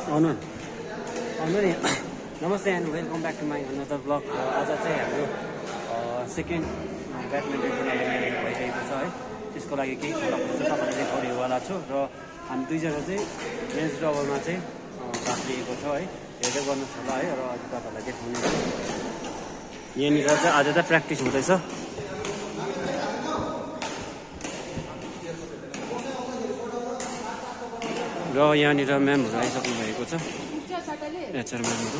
आउनु नि नमस्ते and welcome back to my another blog आज चाहिँ हाम्रो सेकेन्ड ब्याडमिन्टन टुर्नामेन्ट भइरहेको छ है त्यसको लागि केही कुराहरू चाहिँ तपाईँलाई देखाउनेवाला छु र हामी दुईजना चाहिँ मेन्स डबलमा चाहिँ भाग लिएको छ है हेर्दै गर्नुहोस् होला है र आज तपाईँलाई देखाउने यहाँनिर चाहिँ आज चाहिँ प्र्याक्टिस हुँदैछ र यहाँनिर म्यामहरू आइसक्नु भएको छ एचआर म्यामहरू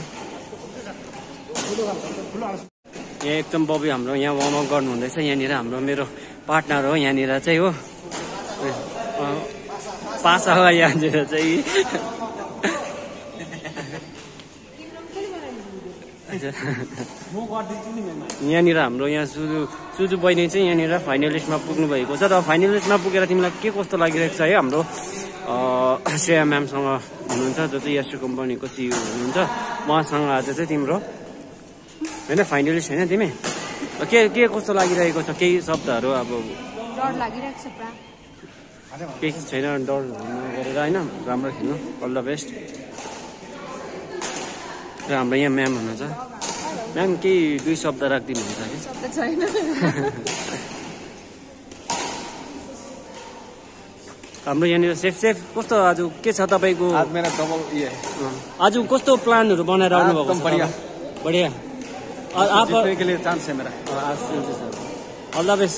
यहाँ एकदम बबी हाम्रो यहाँ वार्मअप गर्नु हुँदैछ यहाँनिर हाम्रो मेरो पार्टनर हो यहाँनिर चाहिँ हो पासा हो यहाँनिर चाहिँ यहाँनिर हाम्रो यहाँ सुजु बहिनी चाहिँ यहाँनिर फाइनलिस्टमा पुग्नु भएको छ र फाइनलिस्टमा पुगेर तिमीलाई के कस्तो लागिरहेको छ है हाम्रो श्रेया म्यामसँग हुनुहुन्छ जो चाहिँ यस्ट्री कम्पनीको सिइओ हुनुहुन्छ उहाँसँग आज चाहिँ तिम्रो होइन फाइनलिस्ट होइन तिमी के कस्तो लागिरहेको छ केही शब्दहरू अब डर लागिरहेको छ पुरा केही छैन डर गरेर होइन राम्रो खेल्नु अल द बेस्ट र हाम्रो यहाँ म्याम हुनुहुन्छ म्याम केही दुई शब्द राखिदिनुहुन्छ कि शब्द छैन हाम्रो यहाँनिर सेफ कस्तो आज के छ तपाईँको आज कस्तो प्लानहरू बनाएर आउनु भएको छ बढिया आप के लिए चांस है मेरा अल द बेस्ट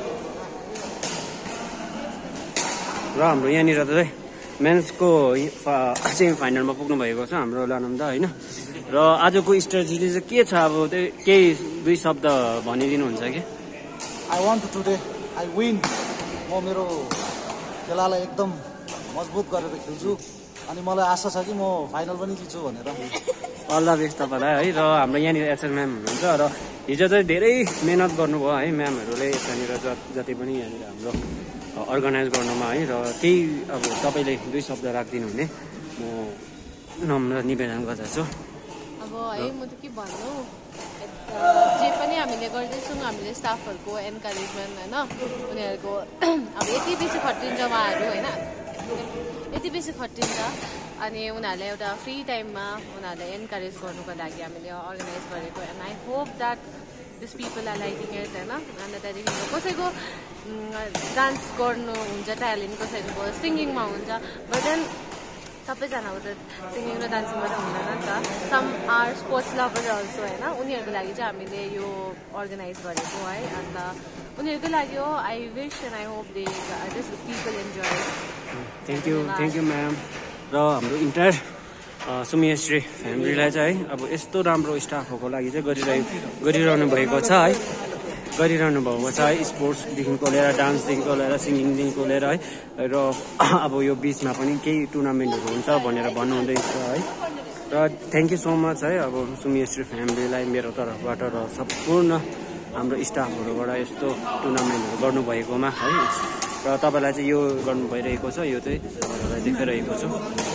र हाम्रो यहाँनिर चाहिँ मेन्सको सेमी फाइनलमा पुग्नु भएको छ हाम्रो लानन्द होइन र आजको स्ट्रेटेजी चाहिँ के छ अब केही दुई शब्द भनिदिनुहुन्छ कि I want today I win म मेरो खेलालाई एकदम मजबुत गरेर खेल्छु अनि मलाई आशा छ कि म फाइनल पनि जित्छु भनेर अल द बेस्ट तपाईँलाई है र हाम्रो यहाँनिर एचआर म्याम हुनुहुन्छ र हिजो चाहिँ धेरै मेहनत गर्नुभयो है म्यामहरूले यहाँनिर जति पनि यहाँनिर हाम्रो अर्गनाइज गर्नुमा है र केही अब तपाईँले दुई शब्द राखिदिनु हुने म नम्र निवेदन गर्दछु अब है म त के भन्नु जे पनि हामीले गर्दैछौँ हामीले स्टाफहरूको एन्करेजमेन्ट होइन उनीहरूको अब यति बेसी खटिन्छ उहाँहरू होइन यति बेसी खटिन्छ अनि उनीहरूलाई एउटा फ्री टाइममा उनीहरूलाई एन्करेज गर्नुको लागि हामीले अर्गनाइज गरेको and I hope that this people are liking it होइन अन्त त्यहाँदेखि कसैको डान्स गर्नुहुन्छ ट्यालेन्ट कसैको सिङ्गिङमा हुन्छ बट देन सबैजनाको त सिङ्गिङ र डान्सिङ मात्रै हुँदैन नि त some are sports lover also होइन उनीहरूको लागि चाहिँ हामीले यो अर्गनाइज गरेको है अन्त उनीहरूकै लागि हो I wish and I hope they this people enjoy thank you ma'am र हाम्रो इन्टायर सुमी यश्श्री फ्यामिलीलाई चाहिँ है अब यस्तो राम्रो स्टाफहरूको लागि चाहिँ गरिरहनु भएको छ है गरिरहनु भएको छ है स्पोर्ट्सदेखिको लिएर डान्सदेखिको लिएर सिङ्गिङदेखिको लिएर है र अब यो बिचमा पनि केही टुर्नामेन्टहरू हुन्छ भनेर भन्नुहुँदैछ है र थ्याङ्क यू सो मच है अब सुमी यश्श्री फ्यामिलीलाई मेरो तर्फबाट र सम्पूर्ण हाम्रो स्टाफहरूबाट यस्तो टुर्नामेन्टहरू गर्नुभएकोमा है र तपाईँलाई चाहिँ यो गर्नु भइरहेको छ यो चाहिँ तपाईँहरूलाई देखाइरहेको छु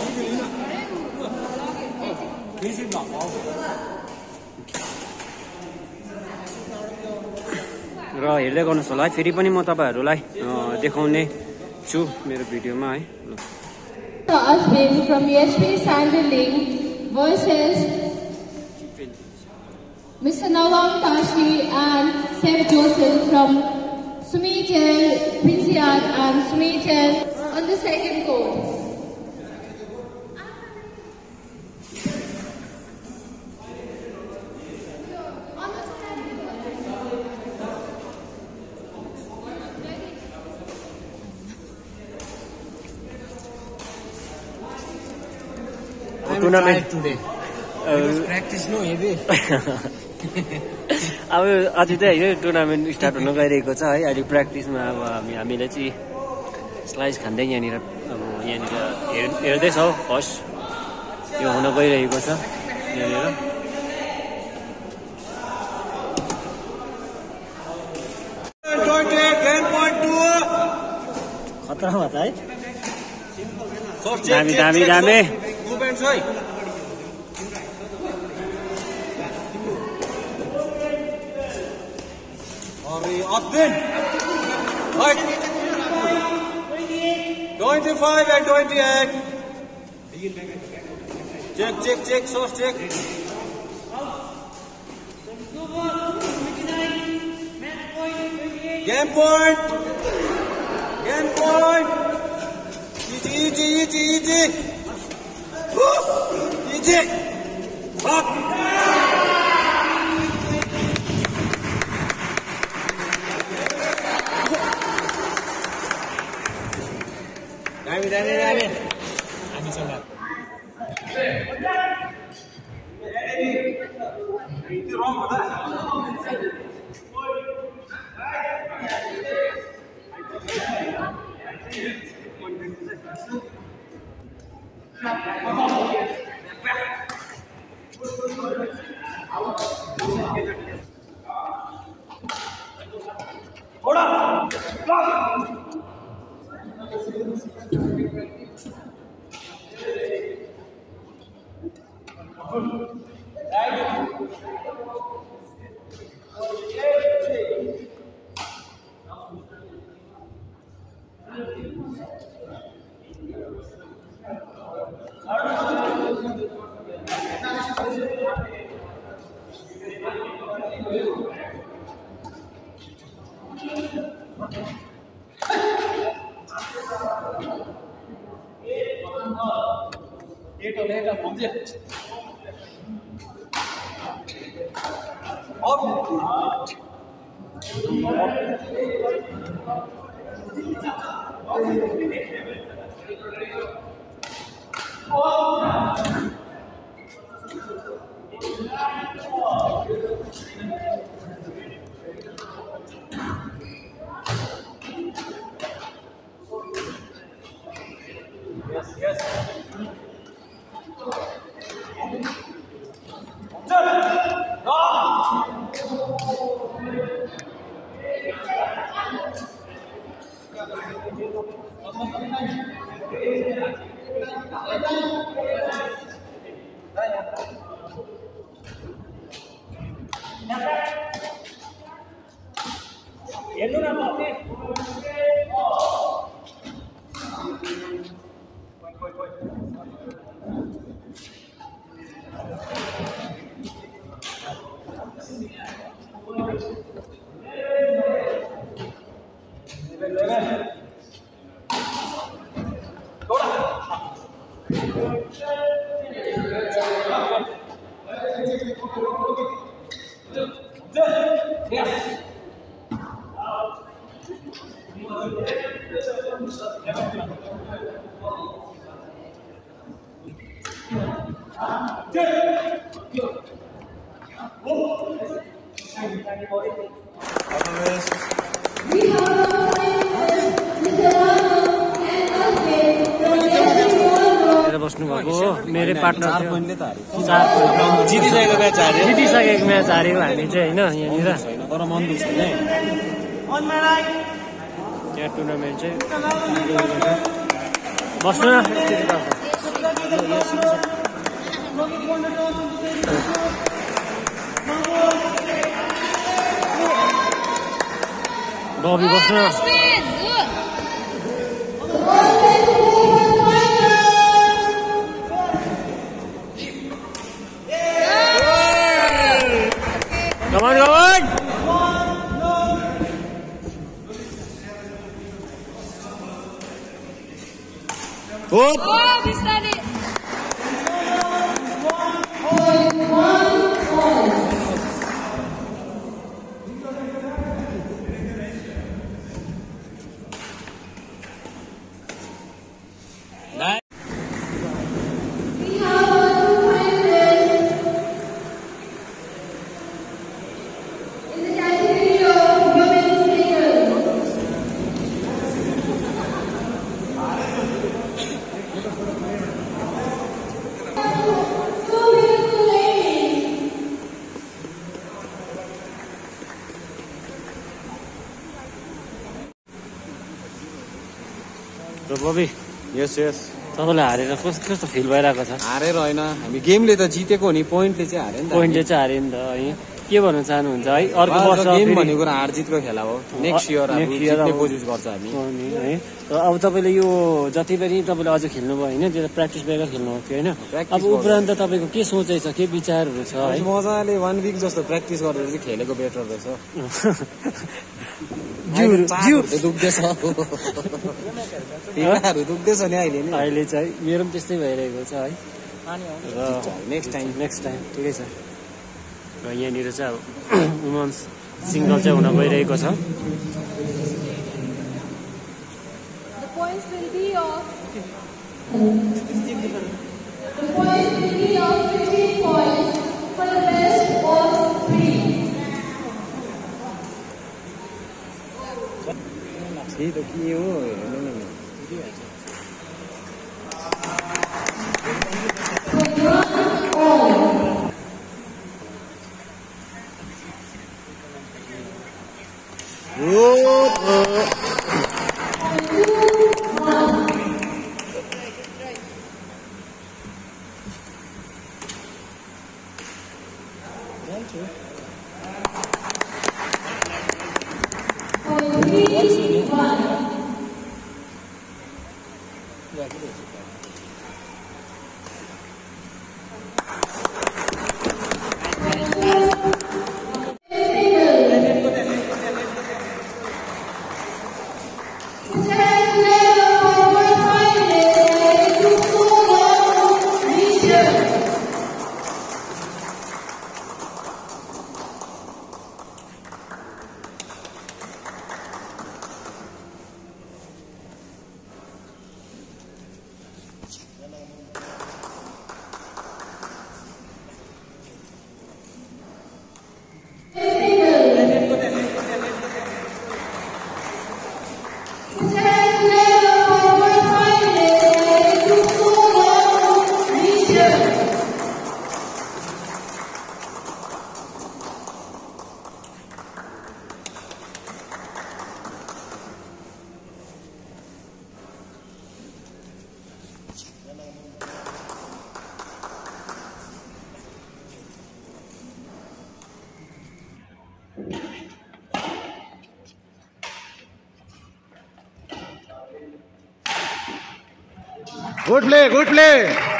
र हेर्दै गर्नुहोस् होला है फेरि पनि म तपाईँहरूलाई देखाउने छु मेरो भिडियोमा है Ashwin from Yashshree Sandling versus Mr. Nawang Tashi and Seth Joseph from Sumi Yashshree and Sumi Yashshree on the second court. Tournament practice no heavy अब अझै चाहिँ होइन टुर्नामेन्ट स्टार्ट हुन गइरहेको छ है अहिले प्र्याक्टिसमा अब हामीले चाहिँ स्लाइस खाँदै यहाँनिर अब यहाँनिर हेर्दैछौँ फर्स्ट यो हुन गइरहेको छ यहाँनिर खतरा भयो है दामी Admin. Right. 25 and 28. Check, source check. Game point. Easy. Easy. Up. Dami. बस्नु भएको हो मेरो पार्टनर जितिसकेको म्याच हार्यो हामी चाहिँ होइन यहाँनिर तर मन दुख्छ त्यहाँ टुर्नामेन्ट चाहिँ बस्नु न बबी बस्नु Come on! Oh, we started. Bobby यस तपाईँलाई हारेर कस्तो फिल भइरहेको छ? हारेर होइन हामी गेमले त जितेको हो नि, पोइन्टले चाहिँ हारे नि त। पोइन्टले चाहिँ हारे नि त है। के भन्न चाहनुहुन्छ है अर्को वर्ष गेम भन्ने कुरा हार जितको खेला हो नेक्स्ट इयर जित्ने कोसिस गर्छ हामी है अब तपाईँले यो जति पनि तपाईँले अझ खेल्नुभयो होइन त्यो प्र्याक्टिस बेगर खेल्नु थियो होइन अब उपरान्त तपाईँको के सोचाइ छ के विचारहरू छ है मजाले 1 विक जस्तो प्र्याक्टिस गरेर चाहिँ खेलेको बेटर रहेछ दुख्दैछ नि अहिले चाहिँ मेरो पनि त्यस्तै भइरहेको छ है र नेक्स्ट टाइम ठिकै छ र यहाँनिर चाहिँ अब वुमन्स सिङ्गल चाहिँ हुन गइरहेको छ The points will be of 15 points for the best of 3. त्यही त के हो हेर्नु न Good play, good play.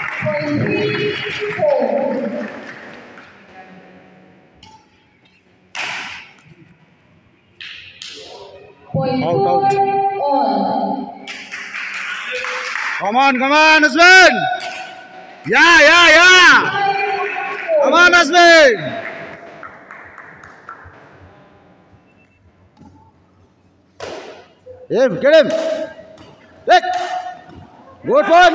Out, out. Come on, husband. Yeah. Come on, husband. Get him. Take. Good point,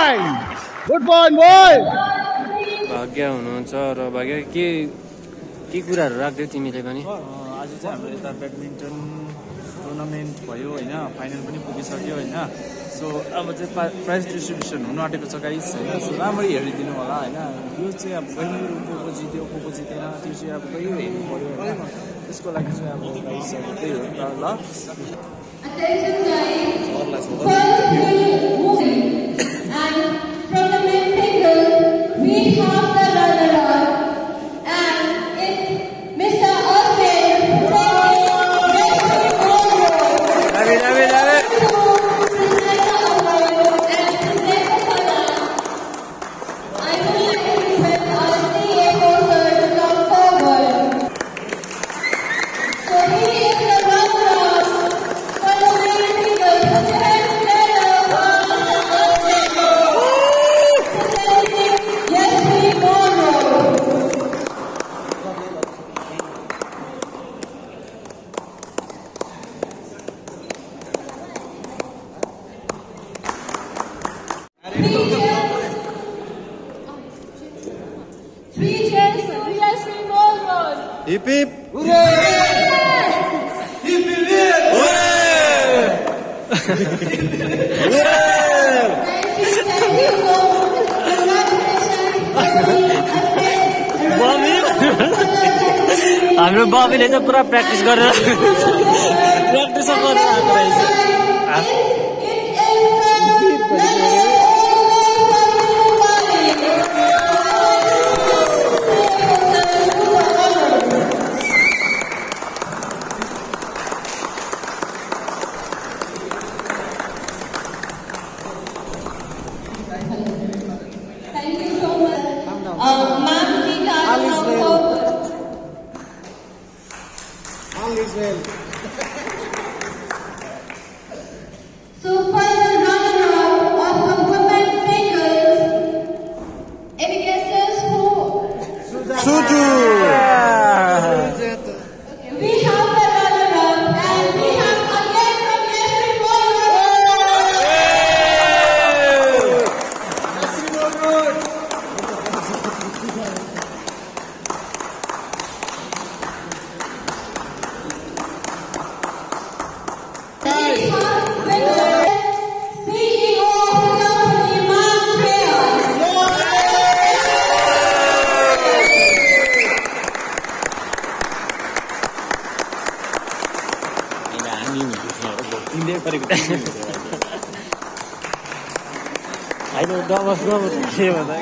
boy. भाग्य हुनुहुन्छ र भाग्य के कुराहरू राख्दै तिमीले पनि आज चाहिँ हाम्रो यता ब्याडमिन्टन टुर्नामेन्ट भयो होइन फाइनल पनि पुगिसक्यो होइन सो अब चाहिँ प्राइज डिस्ट्रिब्युसन हुनु आँटेको छ गाइस होइन सो राम्ररी हेरिदिनु होला होइन यो चाहिँ अब कहिले को जित्यो को जितेन त्यो चाहिँ अब कहिले हेर्नु पऱ्यो होइन त्यसको लागि चाहिँ अब गाइस अब त्यही हो ल Attention guys, first we move and from the main single we have the runner-up and it's Mr. Austin taking Yashshree I would like to request our CA Coaster to come forward. So he is the runner-up for the main single. Put your hands together for Mr. Austin presenting Yashshree Three cheers to Yashshree Morgan. Hip hip हाम्रो बबीले चाहिँ पुरा practice गरेर practice गरेर आएको रहेछ Ma'am Gita from All is well. So for the runner-up of the women's singles, any guesses who? Suju. We have the runner-up and we have again from Yashshree CEO of the company, Ma'am Shreya. होइन डबस के भन्दा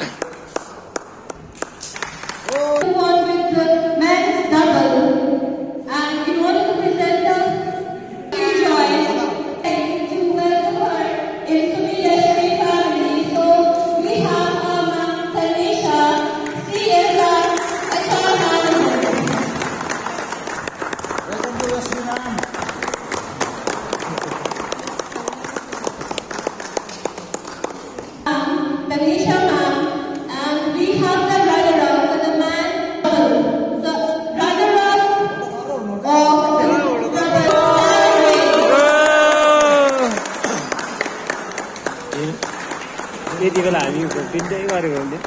One with the men's double, and in order to present the joy to welcome her in Sumi Yashshree family. So we have Ma'am Tanisha, CSR, HR manager. Welcome to Yashshree ma'am. Tanisha ma'am, and we have the runner-up for the man double. The runner-up of यति बेला हामी पिन्दै गरेको हुन्थ्यो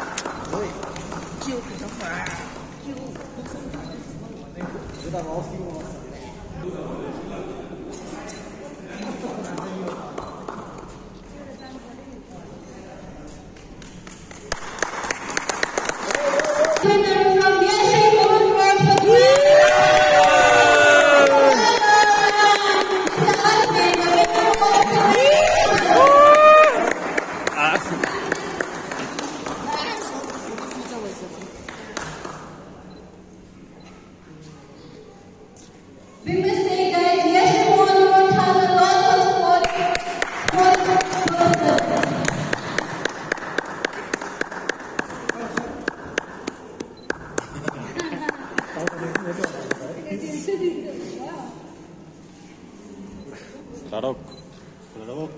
winner from Yashshree Women's World for the we must say, guys, Yashshree Women's World has a lot of sport. लडक